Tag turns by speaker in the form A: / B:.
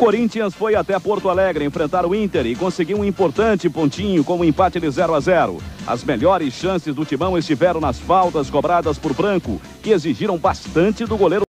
A: Corinthians foi até Porto Alegre enfrentar o Inter e conseguiu um importante pontinho com um empate de 0-0. As melhores chances do Timão estiveram nas faltas cobradas por Branco, que exigiram bastante do goleiro